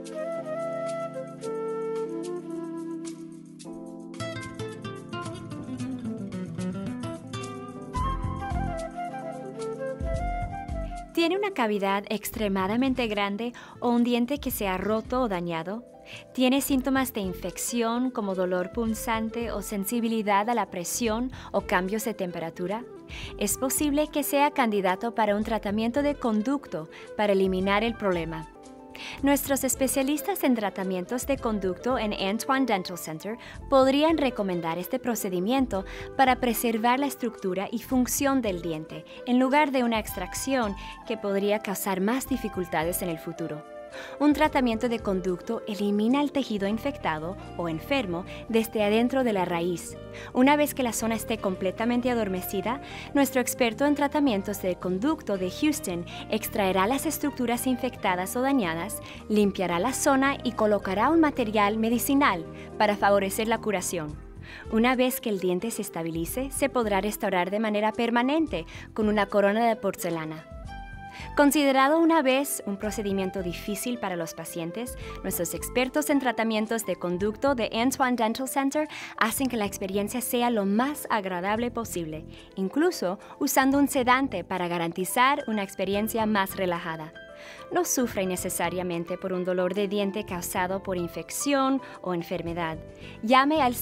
¿Tiene una cavidad extremadamente grande o un diente que se ha roto o dañado? ¿Tiene síntomas de infección como dolor punzante o sensibilidad a la presión o cambios de temperatura? Es posible que sea candidato para un tratamiento de conducto para eliminar el problema. Nuestros especialistas en tratamientos de conducto en Antoine Dental Center podrían recomendar este procedimiento para preservar la estructura y función del diente, en lugar de una extracción que podría causar más dificultades en el futuro. Un tratamiento de conducto elimina el tejido infectado o enfermo desde adentro de la raíz. Una vez que la zona esté completamente adormecida, nuestro experto en tratamientos de conducto de Houston extraerá las estructuras infectadas o dañadas, limpiará la zona y colocará un material medicinal para favorecer la curación. Una vez que el diente se estabilice, se podrá restaurar de manera permanente con una corona de porcelana. Considerado una vez un procedimiento difícil para los pacientes, nuestros expertos en tratamientos de conducto de Antoine Dental Center hacen que la experiencia sea lo más agradable posible, incluso usando un sedante para garantizar una experiencia más relajada. No sufre necesariamente por un dolor de diente causado por infección o enfermedad. Llame al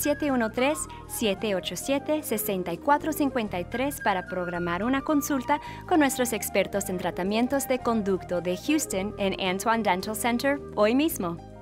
713-787-6453 para programar una consulta con nuestros expertos en tratamientos de conducto de Houston en Antoine Dental Center hoy mismo.